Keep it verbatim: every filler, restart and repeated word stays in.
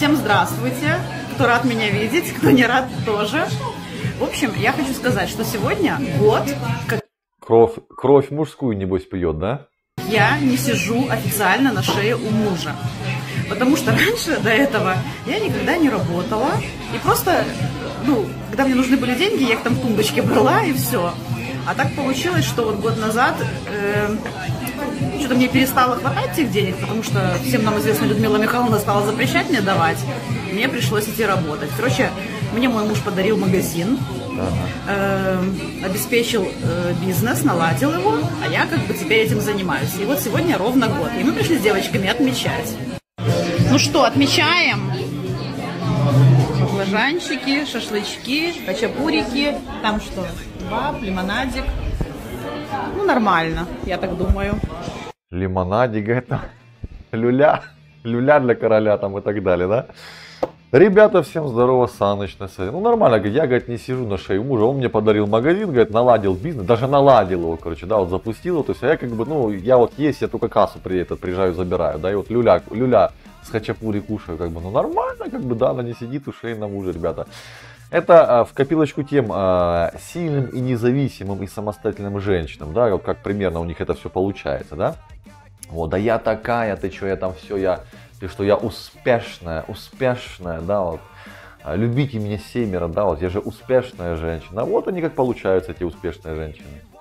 Всем здравствуйте, кто рад меня видеть, кто не рад тоже. В общем, я хочу сказать, что сегодня год, как Кровь, кровь мужскую, небось, пьет, да? я не сижу официально на шее у мужа. Потому что раньше, до этого, я никогда не работала. И просто, ну, когда мне нужны были деньги, я их там в тумбочке брала и все. А так получилось, что вот год назад э, что-то мне перестало хватать этих денег, потому что всем нам известно, Людмила Михайловна стала запрещать мне давать. Мне пришлось идти работать. Короче, мне мой муж подарил магазин, э, обеспечил э, бизнес, наладил его, а я как бы теперь этим занимаюсь. И вот сегодня ровно год. И мы пришли с девочками отмечать. Ну что, отмечаем? Баклажанчики, шашлычки, хачапурики. Там что? Баб, лимонадик. Ну, нормально, я так думаю. Лимонадик, это люля, люля для короля там и так далее, да? Ребята, всем здорово, Саныч на связи. Ну, нормально, говорит, я, говорит, не сижу на шее мужа, он мне подарил магазин, говорит, наладил бизнес, даже наладил его, короче, да, вот запустил его, то есть, а я как бы, ну, я вот есть, я только кассу при этот приезжаю, забираю, да, и вот люля, люля с хачапури кушаю, как бы, ну, нормально, как бы, да, она не сидит у шеи на мужа, ребята. Это а, в копилочку тем а, сильным и независимым и самостоятельным женщинам, да, вот как примерно у них это все получается, да. Вот, да я такая, ты что, я там все, я, ты что, я успешная, успешная, да, вот. Любите меня семеро, да, вот я же успешная женщина. Вот они как получаются, эти успешные женщины.